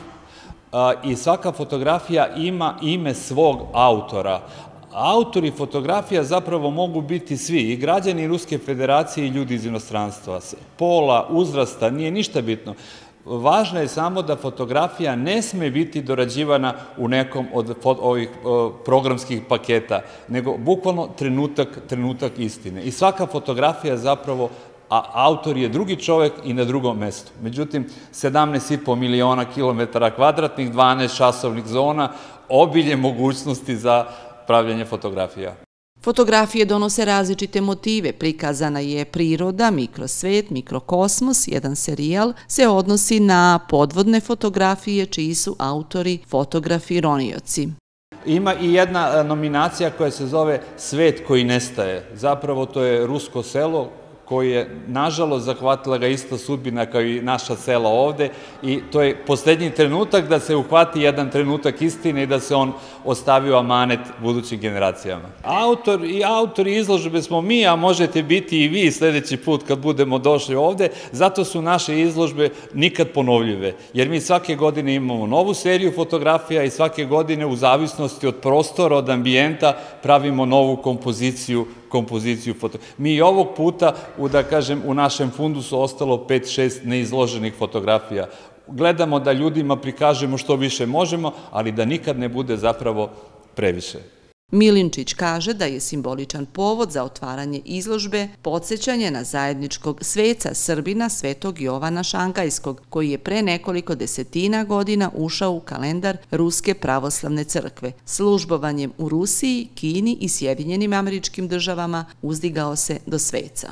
i svaka fotografija ima ime svog autora. Autori fotografija zapravo mogu biti svi, i građani Ruske federacije i ljudi iz inostranstva. Pola, uzrasta, nije ništa bitno. Važno je samo da fotografija ne sme biti dorađivana u nekom od ovih programskih paketa, nego bukvalno trenutak istine. I svaka fotografija zapravo, a autor je drugi čovek i na drugom mestu. Međutim, 17,5 miliona kilometara kvadratnih, 12 časovnih zona, obilje mogućnosti za pravljanje fotografija. Fotografije donose različite motive. Prikazana je priroda, mikrosvet, mikrokosmos. Jedan serijal se odnosi na podvodne fotografije čiji su autori fotografi ronioci. Ima i jedna nominacija koja se zove Svet koji nestaje. Zapravo to je rusko selo koji je, nažalost, zahvatila ga ista sudbina kao i naša sela ovde i to je poslednji trenutak da se uhvati jedan trenutak istine i da se on ostavi u amanet budućim generacijama. Autori izložbe smo mi, a možete biti i vi sledeći put kad budemo došli ovde, zato su naše izložbe nikad ponovljive, jer mi svake godine imamo novu seriju fotografija i svake godine u zavisnosti od prostora, od ambijenta, pravimo novu kompoziciju fotografija. Mi i ovog puta, da kažem, u našem fundusu ostalo 5-6 neizloženih fotografija. Gledamo da ljudima prikažemo što više možemo, ali da nikad ne bude zapravo previše. Milinčić kaže da je simboličan povod za otvaranje izložbe podsjećanje na zajedničkog sveca Srbina Svetog Jovana Šangajskog, koji je pre nekoliko desetina godina ušao u kalendar Ruske pravoslavne crkve. Službovanjem u Rusiji, Kini i Sjedinjenim Američkim Državama uzdigao se do sveca.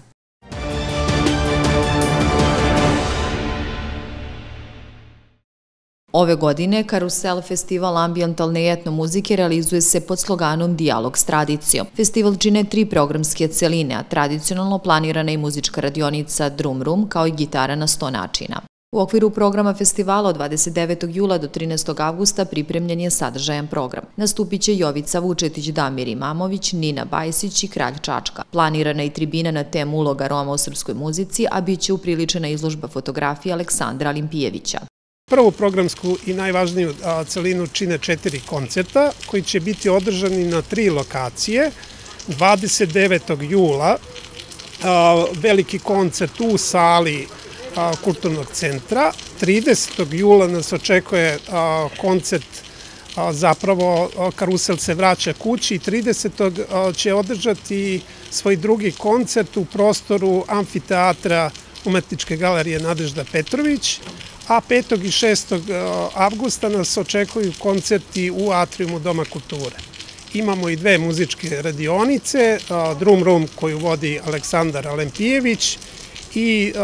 Ove godine Karusel festival ambijentalne i etnomuzike realizuje se pod sloganom Dijalog s tradicijom. Festival čine 3 programske celine, a tradicionalno planirana i muzička radionica Drum Room kao i gitara na 100 načina. U okviru programa festivala od 29. jula do 13. avgusta pripremljen je sadržajan program. Nastupit će Jovica Vučetić, Damir Imamović, Nina Bajsić i Kralj Čačka. Planirana i tribina na temu uloga Roma u srpskoj muzici, a bit će upriličena izložba fotografije Aleksandra Alimpijevića. Prvu programsku i najvažniju celinu čine 4 koncerta koji će biti održani na 3 lokacije. 29. jula veliki koncert u sali Kulturnog centra. 30. jula nas očekuje koncert, zapravo Karusel se vraća kući. 30. će održati svoj drugi koncert u prostoru amfiteatra Umetničke galerije Nadežda Petrović, a 5. i 6. avgusta nas očekuju koncerti u atriumu Doma kulture. Imamo i 2 muzičke radionice, Drum Room koju vodi Aleksandar Alimpijević i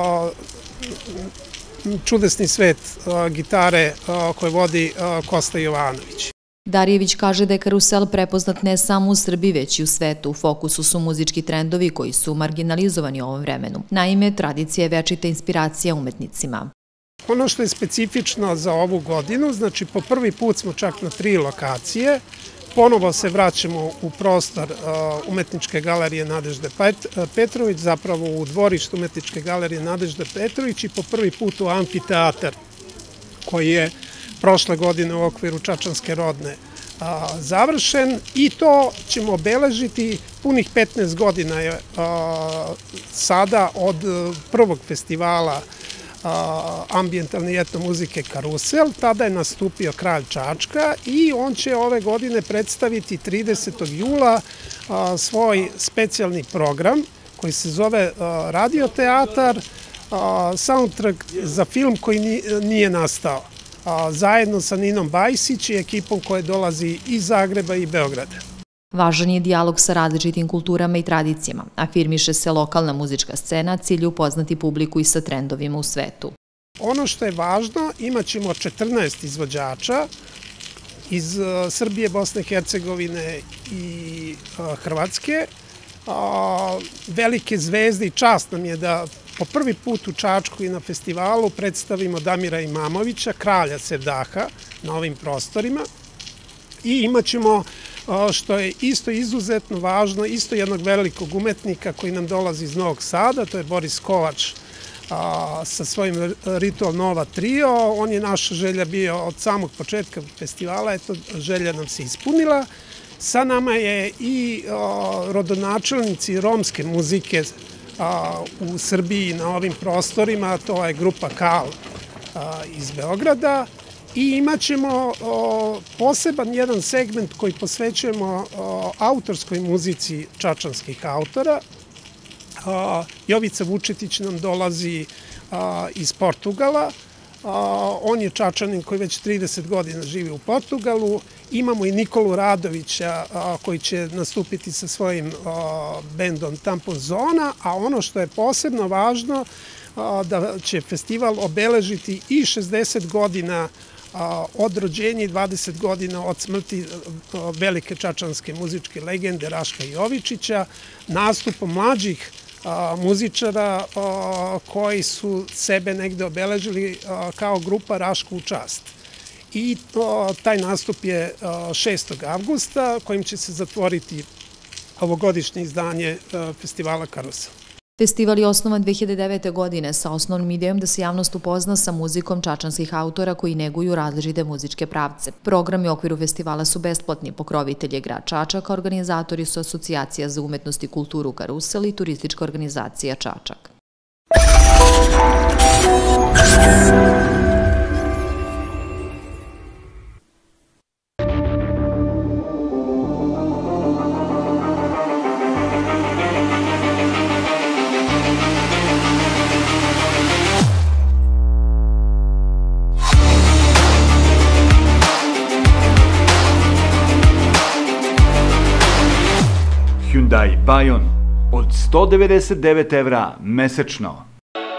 Čudesni svet gitare koje vodi Kosta Jovanović. Darjević kaže da je Karusel prepoznat ne samo u Srbiji, već i u svetu. U fokusu su muzički trendovi koji su marginalizovani u ovom vremenu. Naime, tradicija je večita inspiracija umetnicima. Ono što je specifično za ovu godinu, znači po prvi put smo čak na 3 lokacije, ponovo se vraćamo u prostor Umetničke galerije Nadežde Petrović, zapravo u dvorištu Umetničke galerije Nadežde Petrović i po prvi put u amfiteatar koji je prošle godine u okviru Čačanske rodne završen i to ćemo obeležiti punih 15 godina je sada od prvog festivala ambijentalne i etnomuzike Karusel. Tada je nastupio Kralj Čačka i on će ove godine predstaviti 30. jula svoj specijalni program koji se zove Radioteatar, soundtrack za film koji nije nastao, zajedno sa Ninom Bajsić i ekipom koja dolazi iz Zagreba i Beograda. Važan je dijalog sa različitim kulturama i tradicijama. Afirmiše se lokalna muzička scena, cilj upoznati publiku i sa trendovima u svetu. Ono što je važno, imat ćemo 14 izvođača iz Srbije, Bosne i Hercegovine i Hrvatske. Velike zvezde i čast nam je da po prvi put u Čačku i na festivalu predstavimo Damira Imamovića, kralja Sevdaha, na ovim prostorima. I imat ćemo, što je isto izuzetno važno, isto jednog velikog umetnika koji nam dolazi iz Novog Sada, to je Boris Kovač sa svojim Ritual Nova trio. On je naša želja bio od samog početka festivala, eto, želja nam se ispunila. Sa nama je i rodonačelnici romske muzike u Srbiji na ovim prostorima, to je grupa Kal iz Beograda. I imat ćemo poseban jedan segment koji posvećujemo autorskoj muzici čačanskih autora. Jovica Vučetić nam dolazi iz Portugala. On je Čačanin koji već 30 godina živi u Portugalu. Imamo i Nikolu Radovića koji će nastupiti sa svojim bendom Tampon Zona, a ono što je posebno važno da će festival obeležiti i 60 godina od rođenja i 20 godina od smrti velike čačanske muzičke legende Raška Jovičića, nastupom mlađih muzičara koji su sebe negde obeležili kao grupa Raško u čast. I taj nastup je 6. avgusta, kojim će se zatvoriti ovogodišnje izdanje festivala Karusel. Festival je osnovan 2009. godine sa osnovnom idejom da se javnost upozna sa muzikom čačanskih autora koji neguju različite muzičke pravce. Programi u okviru festivala su besplatni, pokrovitelj je grad Čačak, a organizatori su Asocijacija za umetnost i kulturu Karusel i turistička organizacija Čačak. Hyundai Bayon od 199 € mesečno.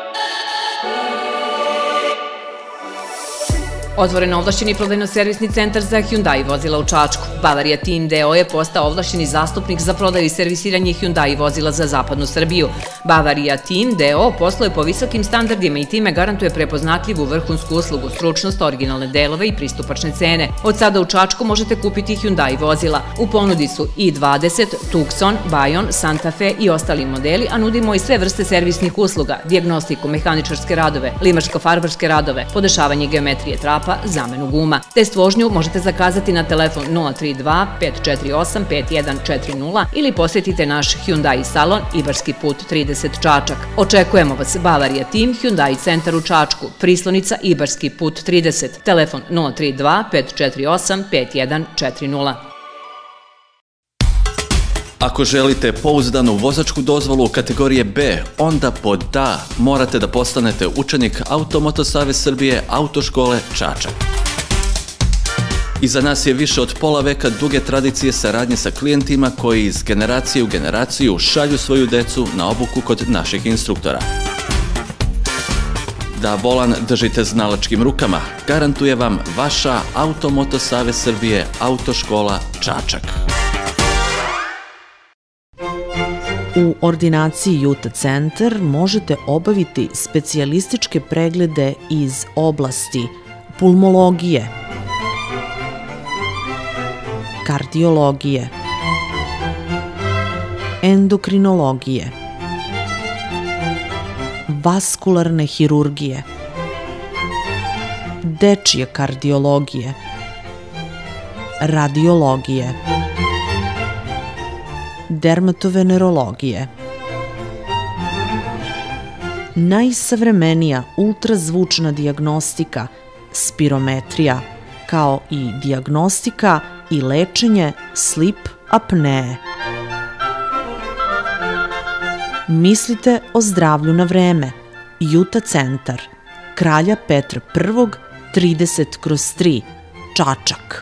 Otvoren ovlašćeni prodajno-servisni centar za Hyundai vozila u Čačku. Bavaria Team D.O. je postao ovlašćeni zastupnik za prodaju i servisiranje Hyundai vozila za zapadnu Srbiju. Bavaria Team D.O. posluje po visokim standardima i time garantuje prepoznatljivu vrhunsku uslugu, stručnost, originalne delove i pristupačne cene. Od sada u Čačku možete kupiti Hyundai vozila. U ponudi su i20, Tucson, Bayon, Santa Fe i ostali modeli, a nudimo i sve vrste servisnih usluga, dijagnostiku, mehaničarske radove, limarsko-farbarske radove, podešavanje geometrije trapa, zamenu guma. Test vožnju možete zakazati na telefon 032 548 5140 ili posjetite naš Hyundai salon Ibarski put 30 Čačak. Očekujemo vas Bavaria Team Hyundai centar u Čačku, Prislonica Ibarski put 30, telefon 032 548 5140. Ako želite pouzdanu vozačku dozvolu kategorije B, onda pod da morate da postanete učenik Automoto Savez Srbije autoškole Čačak. Iza nas je više od pola veka duge tradicije saradnje sa klijentima koji iz generacije u generaciju šalju svoju decu na obuku kod naših instruktora. Da volan držite znalačkim rukama, garantuje vam vaša Automoto Savez Srbije autoškola Čačak. U ordinaciji Juta centar možete obaviti specijalističke preglede iz oblasti pulmologije, kardiologije, endokrinologije, vaskularne hirurgije, dečje kardiologije, radiologije, dermatovenerologije. Najsavremenija ultrazvučna dijagnostika, spirometrija, kao i dijagnostika i lečenje slip apnee. Mislite o zdravlju na vreme. Juta centar, Kralja Petra I, 30/3, Čačak.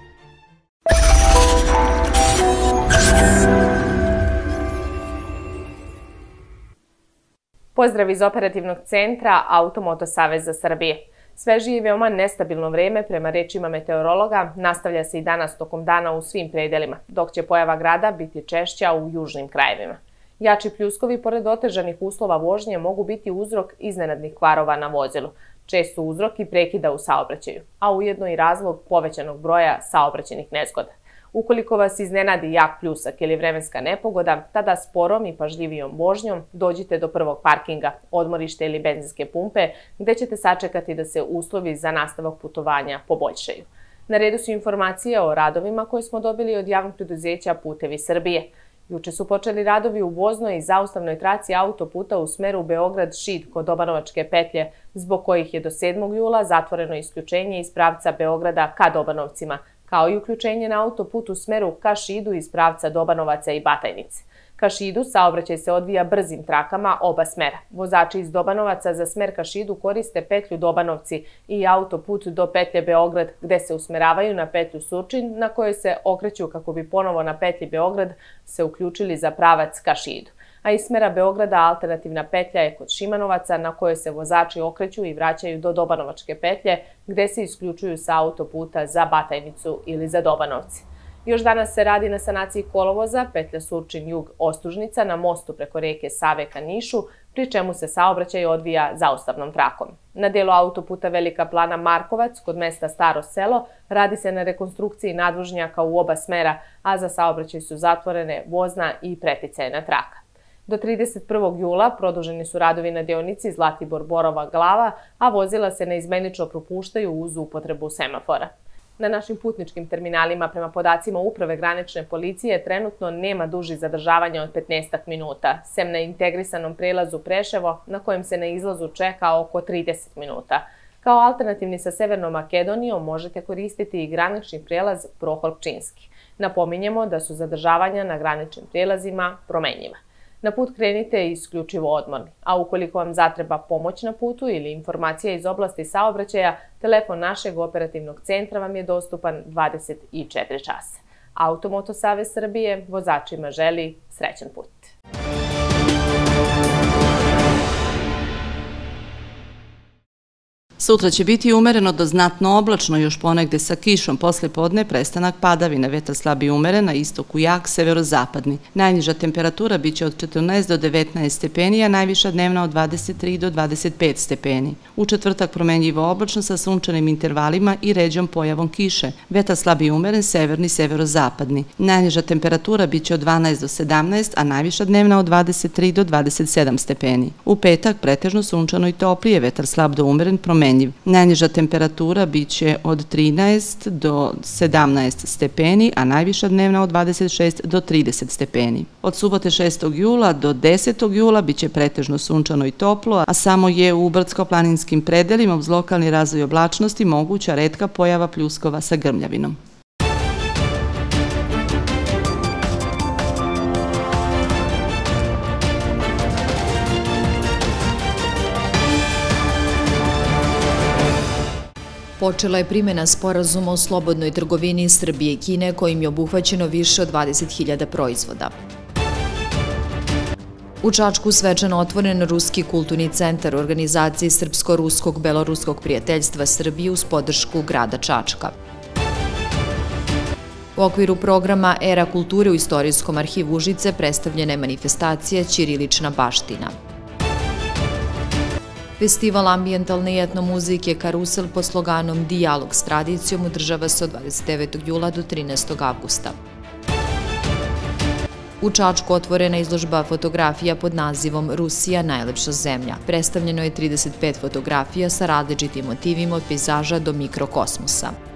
Pozdrav iz operativnog centra Automoto Saveza Srbije. Sveže i veoma nestabilno vreme, prema rečima meteorologa, nastavlja se i danas tokom dana u svim predelima, dok će pojava grada biti češća u južnim krajevima. Jači pljuskovi, pored otežanih uslova vožnje, mogu biti uzrok iznenadnih kvarova na vozilu, često uzrok i prekida u saobraćaju, a ujedno i razlog povećanog broja saobraćajnih nezgoda. Ukoliko vas iznenadi jak pljusak ili vremenska nepogoda, tada sporom i pažljivijom vožnjom dođite do prvog parkinga, odmorište ili benzinske pumpe, gde ćete sačekati da se uslovi za nastavak putovanja poboljšaju. Na redu su informacije o radovima koje smo dobili od javnog preduzeća Putevi Srbije. Juče su počeli radovi u voznoj i zaustavnoj traci autoputa u smeru Beograd-Šid kod Dobanovačke petlje, zbog kojih je do 7. jula zatvoreno isključenje iz pravca Beograda ka Dobanovcima, kao i uključenje na autoput u smeru ka Šidu iz pravca Dobanovaca i Batajnice. Ka Šidu saobraćaj se odvija brzim trakama oba smera. Vozači iz Dobanovaca za smer ka Šidu koriste petlju Dobanovci i autoput do petlje Beograd, gde se usmeravaju na petlju Surčin, na kojoj se okreću kako bi ponovo na petlji Beograd se uključili za pravac ka Šidu. A iz smera Beograda alternativna petlja je kod Šimanovaca, na kojoj se vozači okreću i vraćaju do Dobanovačke petlje, gde se isključuju sa autoputa za Batajnicu ili za Dobanovci. Još danas se radi na sanaciji kolovoza petlja Surčin-Jug-Ostružnica na mostu preko reke Save ka Nišu, pri čemu se saobraćaj odvija zaustavnom trakom. Na delu autoputa Velika Plana-Markovac, kod mesta Staro selo, radi se na rekonstrukciji nadvožnjaka u oba smera, a za saobraćaj su zatvorene vozna i preticajna traka. Do 31. jula produženi su radovi na deonici Zlatibor-Borova Glava, a vozila se neizmenično propuštaju uz upotrebu semafora. Na našim putničkim terminalima, prema podacima Uprave granične policije, trenutno nema dužih zadržavanja od 15 minuta, sem na integrisanom prelazu Preševo, na kojem se na izlazu čeka oko 30 minuta. Kao alternativni sa Severnom Makedonijom možete koristiti i granični prelaz Prohor-Pčinski. Napominjemo da su zadržavanja na graničnim prelazima promenjiva. Na put krenite isključivo odmorni, a ukoliko vam zatreba pomoć na putu ili informacija iz oblasti saobraćaja, telefon našeg operativnog centra vam je dostupan 24 časa. Automoto Savez Srbije vozačima želi srećan put. Sutra će biti umereno do znatno oblačno, još ponegde sa kišom, posle podne prestanak padavina, vetar slab i umeren, na istoku jak, severozapadni. Najniža temperatura biće od 14 do 19 stepeni, a najviša dnevna od 23 do 25 stepeni. U četvrtak promenljivo oblačno sa sunčanim intervalima i ređom pojavom kiše. Vetar slab i umeren, severni, severozapadni. Najniža temperatura biće od 12 do 17, a najviša dnevna od 23 do 27 stepeni. U petak pretežno sunčano i toplije, vetar slab do umeren, promenljiv. Najniža temperatura biće od 13 do 17 stepeni, a najviša dnevna od 26 do 30 stepeni. Od subote 6. jula do 10. jula biće pretežno sunčano i toplo, a samo je u brdsko-planinskim predelima uz lokalni razvoj oblačnosti moguća retka pojava pljuskova sa grmljavinom. Počela je primjena sporazuma o slobodnoj trgovini Srbije i Kine, kojim je obuhvaćeno više od 20.000 proizvoda. U Čačku svečano otvoren Ruski kulturni centar u organizaciji Srpsko-ruskog beloruskog prijateljstva Srbije uz podršku grada Čačka. U okviru programa Era kulture u Istorijskom arhivu Užice predstavljena je manifestacija Ćirilična baština. Festival ambijentalne i etnomuzike Karusel pod sloganom Dijalog s tradicijom održava se od 29. jula do 13. avgusta. U Čačku otvorena izložba fotografija pod nazivom Rusija najlepša zemlja. Predstavljeno je 35 fotografija sa različitim motivima od pejzaža do mikrokosmosa.